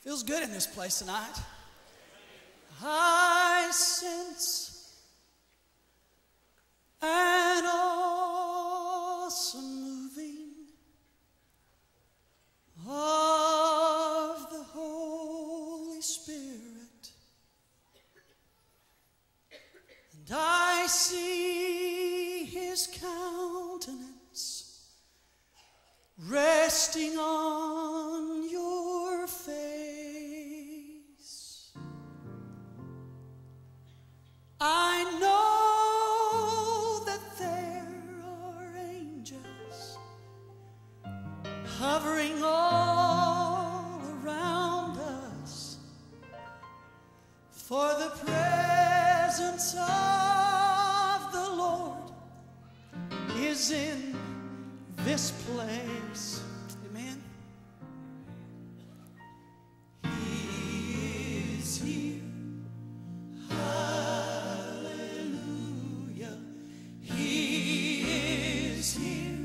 Feels good in this place tonight. I sense an awesome moving of the Holy Spirit, and I see His countenance resting on your face. I know that there are angels hovering all around us, for the presence of the Lord is in this place. Amen. He is here. Hallelujah. He is here.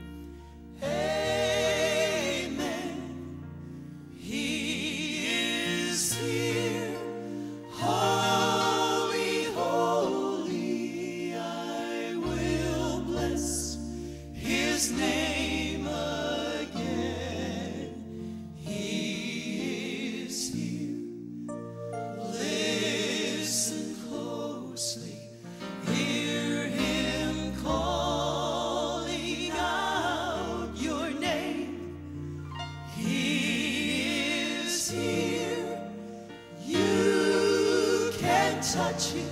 Amen. He is here. Holy, holy, I will bless His name again. He is here. Listen closely, hear Him calling out your name. He is here. You can touch Him.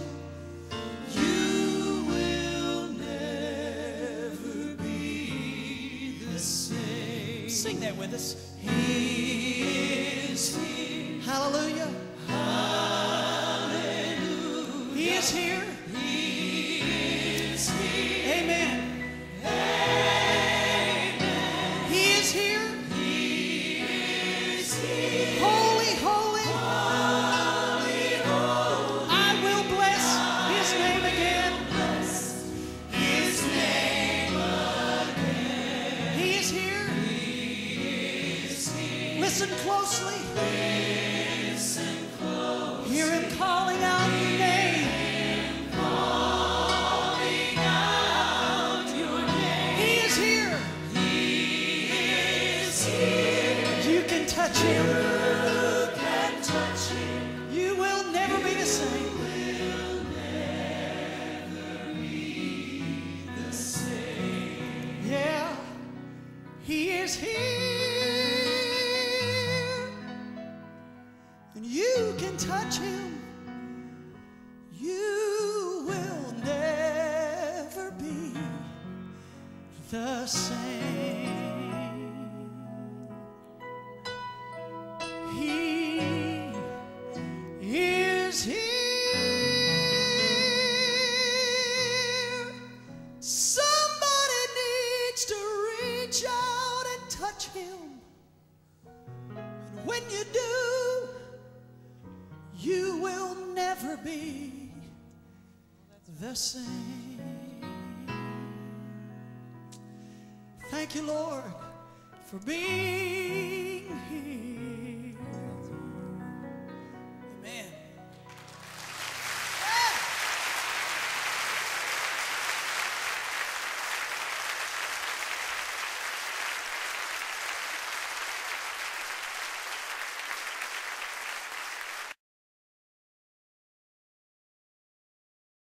You will never be the same. Sing that with us. He is here. Hallelujah. Hallelujah. He is here. He is here. Amen. Amen. He is here. He is here. Holy, holy. Holy, holy. I will bless His name again. Bless His name again. He is here. He is here. Listen closely. Listen closely. Hear Him calling out your name. Calling out your name. He is here. He is here. You can touch Him. You can touch Him. You will never be the same. Will never be the same. Yeah, He is here, and you can touch Him. You will never be the same. He is here. Somebody needs to reach out and touch Him. And when you do, you will never be the same. Thank you, Lord, for being here.